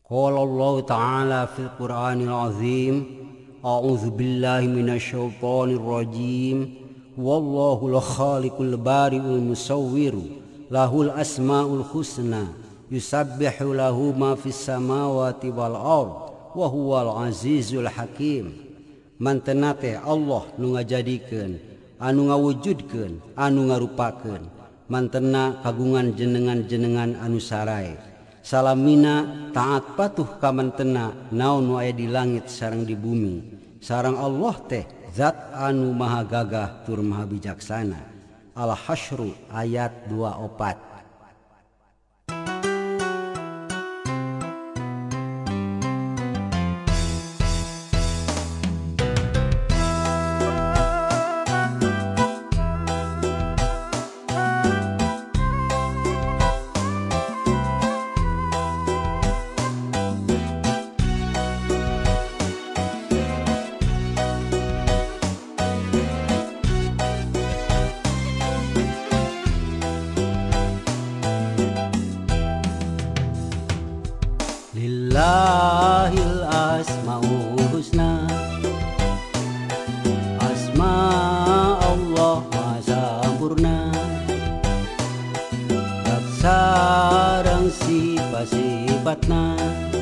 Qala Allah Ta'ala fil Qur'anil Azim, A'udzu billahi minasyaitonir rajim. Wallahul khaliqul bari'ul musawwiru, lahul asmaul husna, yusabbihu lahu ma fis samawati wal ard, wa huwal azizul hakim. Mantena teh Allah nu ngajadikeun, anu ngawujudkeun, anu ngarupakeun. Mantena kagungan jenengan-jenengan anu saray. Salamina taat patuh ka mantena naon nu aya di langit sareng di bumi. Sareng Allah teh zat anu maha gagah tur maha bijaksana. Al-Hasyr ayat 24. Lillahil asmaul husna, asma Allah maha sampurna, tak sareng sifat-sifatna,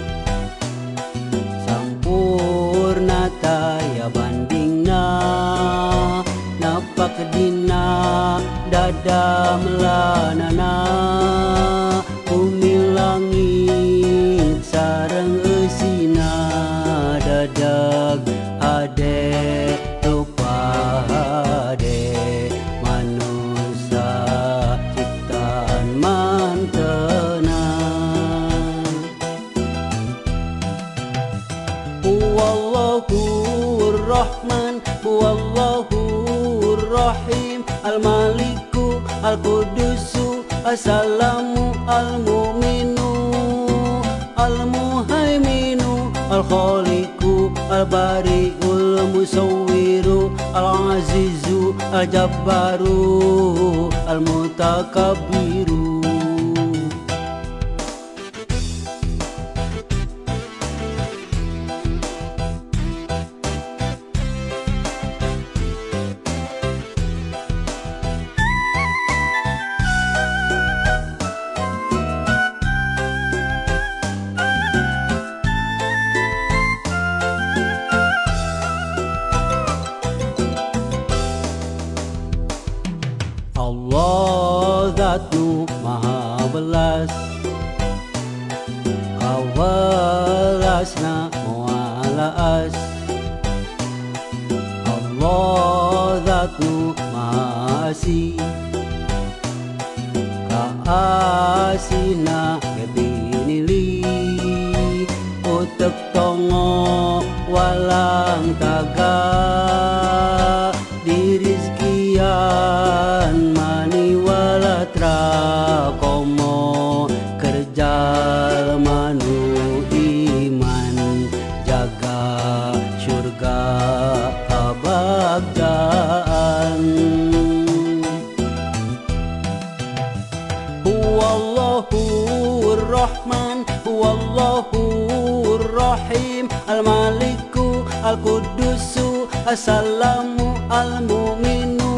sampurna taya bandingna, napak dina dada melanana, bumi langit sareng eusina, dadag hade rupa hade, manusia ciptaan mantena. Huwallahur Rahman, Huwallahur Rahim, Al-Maliku, Al-Qudusu, As-Salamu, Al-Mu'minu, Al-Muhaiminu, Al-Khaliqu, Al-Bari'ul Musawwiru, Al-Azizu, Al-Jabbaru, Al-Mutakabbiru. Allah zat-Nu maha belas, kawelasna mualaas. Allah zat-Nu maha asih, kaasina kebinili, utek tongo walang taga, dirizkian mani walatra komo, kerja manu iman, jaga surga kabagdaan. Huwallahur Rahman, Huwallahur Rahim, Al-Maliku, Al-Qudusu, As-Salamu, Al-Mu'minu,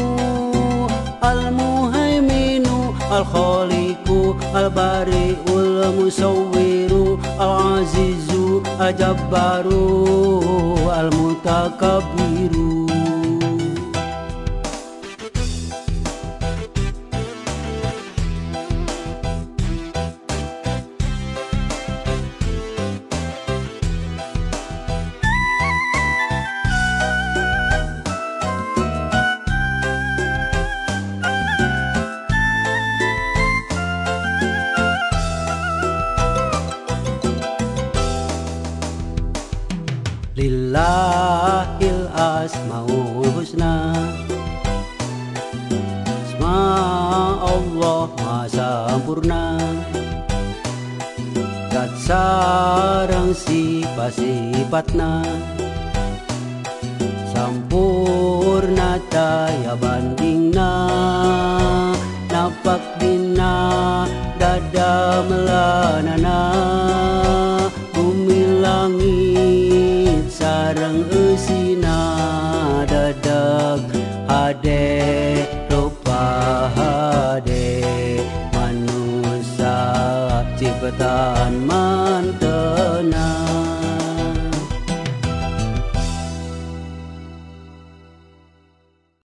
Al-Muhaiminu, Al-Khaliqu, Al-Bari'ul Musawwiru, Al-Azizu, Al-Jabbaru, Al-Mutakabbiru. Lillahil asmaul husna, asma Allah maha sampurna, zat sareng sifat-sifatna, sampurna taya bandingna, napak dina dada melanana,